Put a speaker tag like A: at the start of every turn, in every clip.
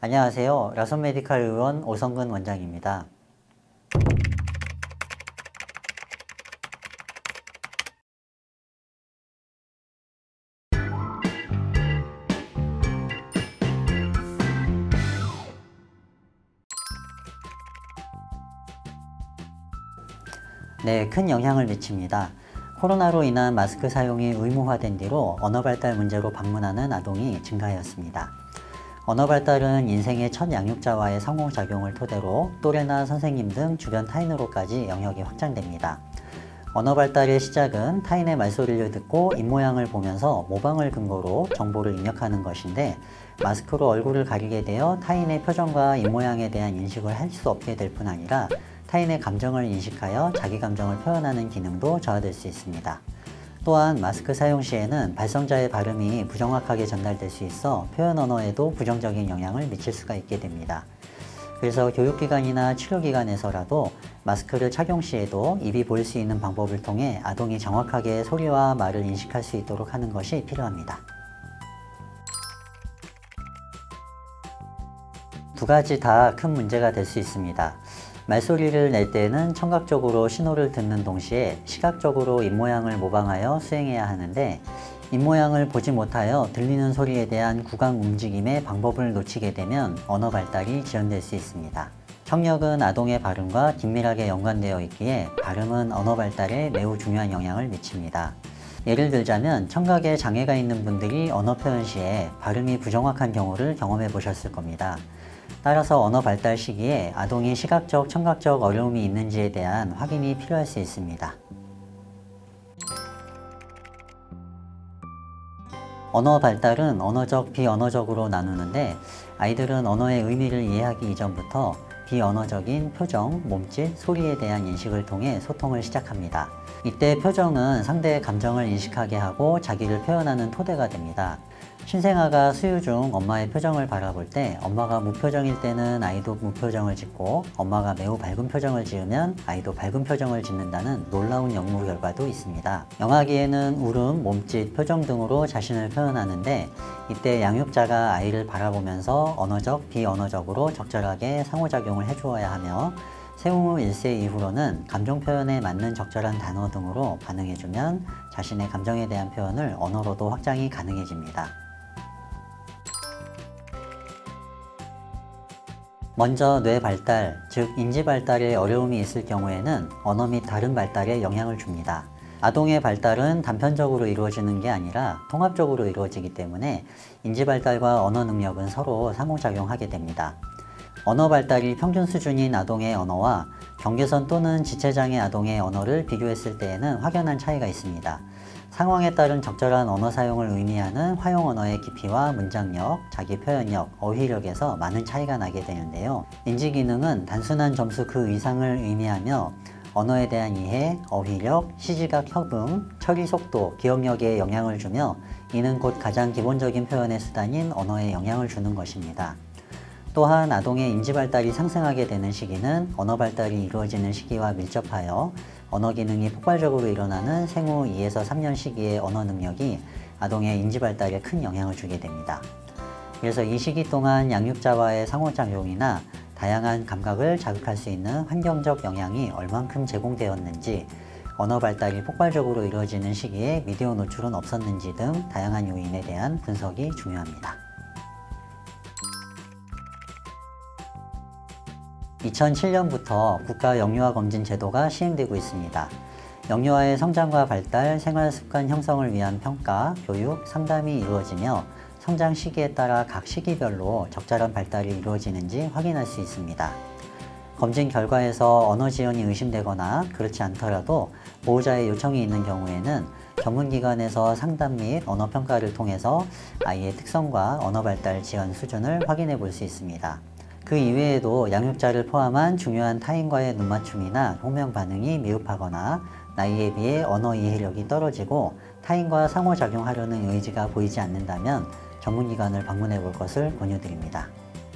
A: 안녕하세요. 라손메디칼 의원 오성근 원장입니다. 네, 큰 영향을 미칩니다. 코로나로 인한 마스크 사용이 의무화된 뒤로 언어 발달 문제로 방문하는 아동이 증가하였습니다. 언어 발달은 인생의 첫 양육자와의 상호작용을 토대로 또래나 선생님 등 주변 타인으로까지 영역이 확장됩니다. 언어 발달의 시작은 타인의 말소리를 듣고 입모양을 보면서 모방을 근거로 정보를 입력하는 것인데, 마스크로 얼굴을 가리게 되어 타인의 표정과 입모양에 대한 인식을 할 수 없게 될 뿐 아니라 타인의 감정을 인식하여 자기 감정을 표현하는 기능도 저하될 수 있습니다. 또한 마스크 사용 시에는 발성자의 발음이 부정확하게 전달될 수 있어 표현 언어에도 부정적인 영향을 미칠 수가 있게 됩니다. 그래서 교육기관이나 치료기관에서라도 마스크를 착용 시에도 입이 보일 수 있는 방법을 통해 아동이 정확하게 소리와 말을 인식할 수 있도록 하는 것이 필요합니다. 두 가지 다 큰 문제가 될 수 있습니다. 말소리를 낼 때에는 청각적으로 신호를 듣는 동시에 시각적으로 입모양을 모방하여 수행해야 하는데, 입모양을 보지 못하여 들리는 소리에 대한 구강 움직임의 방법을 놓치게 되면 언어 발달이 지연될 수 있습니다. 청력은 아동의 발음과 긴밀하게 연관되어 있기에 발음은 언어 발달에 매우 중요한 영향을 미칩니다. 예를 들자면 청각에 장애가 있는 분들이 언어 표현 시에 발음이 부정확한 경우를 경험해 보셨을 겁니다. 따라서 언어 발달 시기에 아동이 시각적, 청각적 어려움이 있는지에 대한 확인이 필요할 수 있습니다. 언어 발달은 언어적, 비언어적으로 나누는데, 아이들은 언어의 의미를 이해하기 이전부터 비언어적인 표정, 몸짓, 소리에 대한 인식을 통해 소통을 시작합니다. 이때 표정은 상대의 감정을 인식하게 하고 자기를 표현하는 토대가 됩니다. 신생아가 수유 중 엄마의 표정을 바라볼 때 엄마가 무표정일 때는 아이도 무표정을 짓고, 엄마가 매우 밝은 표정을 지으면 아이도 밝은 표정을 짓는다는 놀라운 연구 결과도 있습니다. 영아기에는 울음, 몸짓, 표정 등으로 자신을 표현하는데, 이때 양육자가 아이를 바라보면서 언어적, 비언어적으로 적절하게 상호작용을 해주어야 하며, 생후 1세 이후로는 감정 표현에 맞는 적절한 단어 등으로 반응해주면 자신의 감정에 대한 표현을 언어로도 확장이 가능해집니다. 먼저 뇌 발달, 즉 인지 발달에 어려움이 있을 경우에는 언어 및 다른 발달에 영향을 줍니다. 아동의 발달은 단편적으로 이루어지는 게 아니라 통합적으로 이루어지기 때문에 인지 발달과 언어 능력은 서로 상호작용하게 됩니다. 언어 발달이 평균 수준인 아동의 언어와 경계선 또는 지체장애 아동의 언어를 비교했을 때에는 확연한 차이가 있습니다. 상황에 따른 적절한 언어 사용을 의미하는 화용 언어의 깊이와 문장력, 자기 표현력, 어휘력에서 많은 차이가 나게 되는데요. 인지 기능은 단순한 점수 그 이상을 의미하며 언어에 대한 이해, 어휘력, 시지각 협응, 처리 속도, 기억력에 영향을 주며, 이는 곧 가장 기본적인 표현의 수단인 언어에 영향을 주는 것입니다. 또한 아동의 인지 발달이 상승하게 되는 시기는 언어 발달이 이루어지는 시기와 밀접하여 언어 기능이 폭발적으로 일어나는 생후 2에서 3년 시기의 언어 능력이 아동의 인지 발달에 큰 영향을 주게 됩니다. 그래서 이 시기 동안 양육자와의 상호작용이나 다양한 감각을 자극할 수 있는 환경적 영향이 얼만큼 제공되었는지, 언어 발달이 폭발적으로 이루어지는 시기에 미디어 노출은 없었는지 등 다양한 요인에 대한 분석이 중요합니다. 2007년부터 국가 영유아 검진 제도가 시행되고 있습니다. 영유아의 성장과 발달, 생활 습관 형성을 위한 평가, 교육, 상담이 이루어지며 성장 시기에 따라 각 시기별로 적절한 발달이 이루어지는지 확인할 수 있습니다. 검진 결과에서 언어 지연이 의심되거나 그렇지 않더라도 보호자의 요청이 있는 경우에는 전문기관에서 상담 및 언어 평가를 통해서 아이의 특성과 언어 발달 지연 수준을 확인해 볼 수 있습니다. 그 이외에도 양육자를 포함한 중요한 타인과의 눈맞춤이나 호명 반응이 미흡하거나 나이에 비해 언어 이해력이 떨어지고 타인과 상호작용하려는 의지가 보이지 않는다면 전문기관을 방문해 볼 것을 권유드립니다.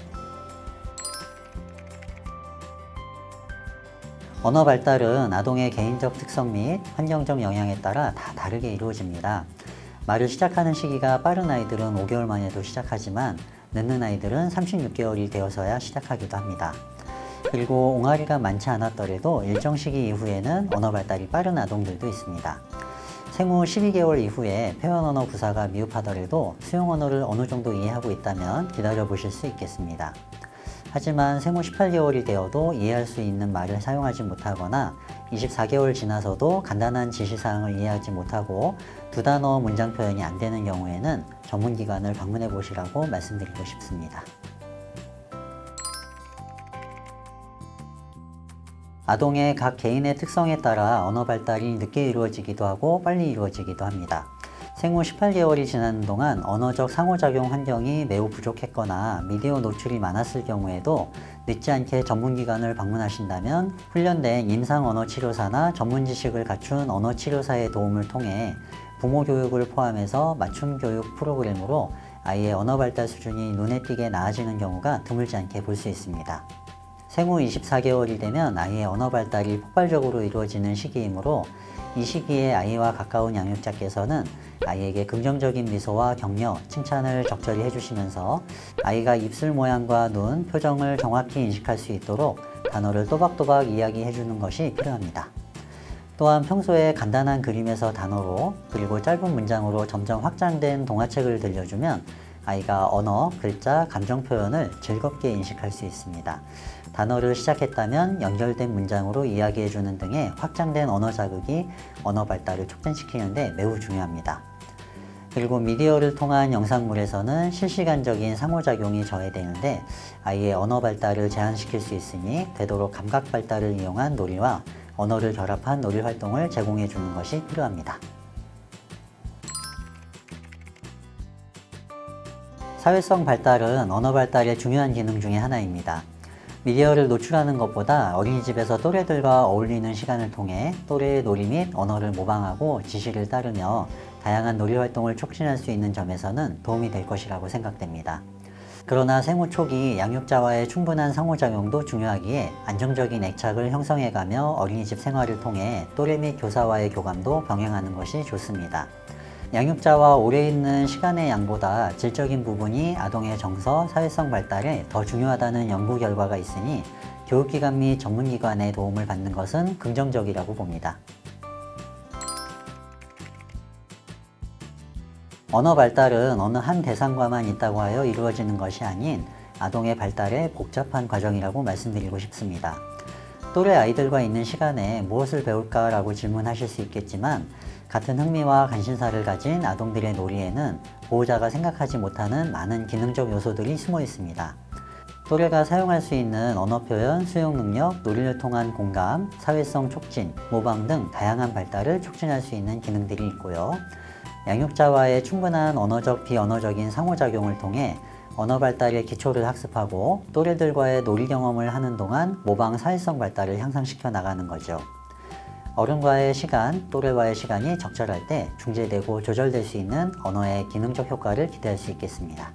A: 언어 발달은 아동의 개인적 특성 및 환경적 영향에 따라 다 다르게 이루어집니다. 말을 시작하는 시기가 빠른 아이들은 5개월 만에도 시작하지만 늦는 아이들은 36개월이 되어서야 시작하기도 합니다. 그리고 옹알이가 많지 않았더라도 일정 시기 이후에는 언어 발달이 빠른 아동들도 있습니다. 생후 12개월 이후에 표현 언어 구사가 미흡하더라도 수용 언어를 어느 정도 이해하고 있다면 기다려 보실 수 있겠습니다. 하지만 생후 18개월이 되어도 이해할 수 있는 말을 사용하지 못하거나 24개월 지나서도 간단한 지시사항을 이해하지 못하고 두 단어 문장 표현이 안 되는 경우에는 전문기관을 방문해 보시라고 말씀드리고 싶습니다. 아동의 각 개인의 특성에 따라 언어 발달이 늦게 이루어지기도 하고 빨리 이루어지기도 합니다. 생후 18개월이 지나는 동안 언어적 상호작용 환경이 매우 부족했거나 미디어 노출이 많았을 경우에도 늦지 않게 전문기관을 방문하신다면 훈련된 임상언어치료사나 전문 지식을 갖춘 언어치료사의 도움을 통해 부모 교육을 포함해서 맞춤 교육 프로그램으로 아이의 언어 발달 수준이 눈에 띄게 나아지는 경우가 드물지 않게 볼 수 있습니다. 생후 24개월이 되면 아이의 언어 발달이 폭발적으로 이루어지는 시기이므로 이 시기에 아이와 가까운 양육자께서는 아이에게 긍정적인 미소와 격려, 칭찬을 적절히 해주시면서 아이가 입술 모양과 눈, 표정을 정확히 인식할 수 있도록 단어를 또박또박 이야기해주는 것이 필요합니다. 또한 평소에 간단한 그림에서 단어로 그리고 짧은 문장으로 점점 확장된 동화책을 들려주면 아이가 언어, 글자, 감정 표현을 즐겁게 인식할 수 있습니다. 단어를 시작했다면 연결된 문장으로 이야기해주는 등의 확장된 언어 자극이 언어 발달을 촉진시키는 데 매우 중요합니다. 그리고 미디어를 통한 영상물에서는 실시간적인 상호작용이 저해되는데 아이의 언어 발달을 제한시킬 수 있으니 되도록 감각 발달을 이용한 놀이와 언어를 결합한 놀이 활동을 제공해 주는 것이 필요합니다. 사회성 발달은 언어 발달의 중요한 기능 중에 하나입니다. 미디어를 노출하는 것보다 어린이집에서 또래들과 어울리는 시간을 통해 또래의 놀이 및 언어를 모방하고 지시를 따르며 다양한 놀이 활동을 촉진할 수 있는 점에서는 도움이 될 것이라고 생각됩니다. 그러나 생후 초기 양육자와의 충분한 상호작용도 중요하기에 안정적인 애착을 형성해가며 어린이집 생활을 통해 또래 및 교사와의 교감도 병행하는 것이 좋습니다. 양육자와 오래 있는 시간의 양보다 질적인 부분이 아동의 정서, 사회성 발달에 더 중요하다는 연구 결과가 있으니 교육기관 및 전문기관의 도움을 받는 것은 긍정적이라고 봅니다. 언어 발달은 어느 한 대상과만 있다고 하여 이루어지는 것이 아닌 아동의 발달의 복잡한 과정이라고 말씀드리고 싶습니다. 또래 아이들과 있는 시간에 무엇을 배울까라고 질문하실 수 있겠지만 같은 흥미와 관심사를 가진 아동들의 놀이에는 보호자가 생각하지 못하는 많은 기능적 요소들이 숨어 있습니다. 또래가 사용할 수 있는 언어 표현, 수용 능력, 놀이를 통한 공감, 사회성 촉진, 모방 등 다양한 발달을 촉진할 수 있는 기능들이 있고요. 양육자와의 충분한 언어적, 비언어적인 상호작용을 통해 언어 발달의 기초를 학습하고 또래들과의 놀이 경험을 하는 동안 모방 사회성 발달을 향상시켜 나가는 거죠. 어른과의 시간, 또래와의 시간이 적절할 때 중재되고 조절될 수 있는 언어의 기능적 효과를 기대할 수 있겠습니다.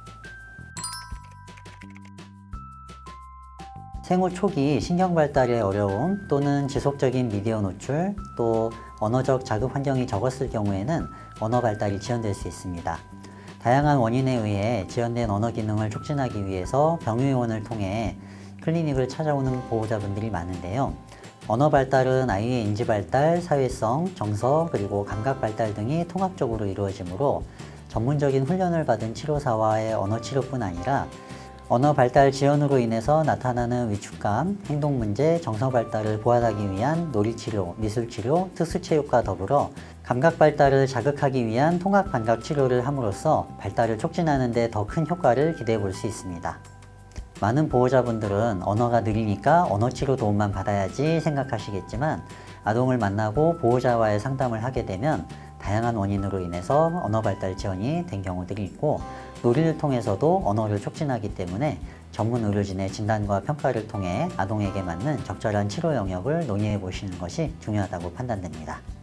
A: 생후 초기 신경 발달의 어려움 또는 지속적인 미디어 노출, 또 언어적 자극 환경이 적었을 경우에는 언어 발달이 지연될 수 있습니다. 다양한 원인에 의해 지연된 언어 기능을 촉진하기 위해서 병의원을 통해 클리닉을 찾아오는 보호자분들이 많은데요. 언어 발달은 아이의 인지 발달, 사회성, 정서, 그리고 감각 발달 등이 통합적으로 이루어지므로 전문적인 훈련을 받은 치료사와의 언어 치료뿐 아니라 언어 발달 지연으로 인해서 나타나는 위축감, 행동 문제, 정서 발달을 보완하기 위한 놀이치료, 미술치료, 특수체육과 더불어 감각 발달을 자극하기 위한 통합 감각 치료를 함으로써 발달을 촉진하는 데 더 큰 효과를 기대해 볼 수 있습니다. 많은 보호자분들은 언어가 느리니까 언어치료 도움만 받아야지 생각하시겠지만 아동을 만나고 보호자와의 상담을 하게 되면 다양한 원인으로 인해서 언어 발달 지연이 된 경우들이 있고 놀이를 통해서도 언어를 촉진하기 때문에 전문 의료진의 진단과 평가를 통해 아동에게 맞는 적절한 치료 영역을 논의해 보시는 것이 중요하다고 판단됩니다.